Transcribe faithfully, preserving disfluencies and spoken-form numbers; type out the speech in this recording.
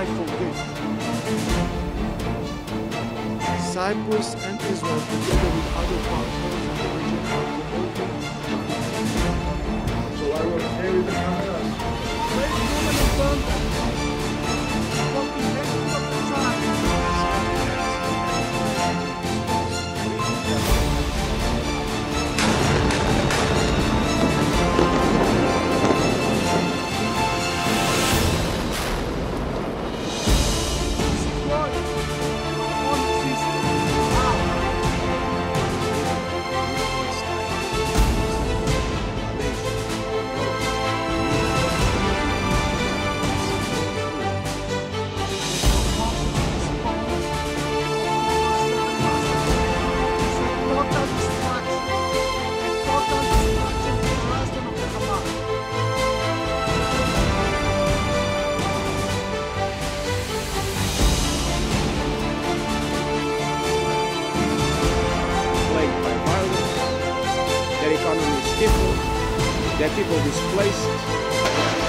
frightful gift. Cyprus and Israel, together with other partners in the region, are promoting So I will carry the cameras. great woman of London. From the head of the tribe. Their economy is stifled, their people displaced,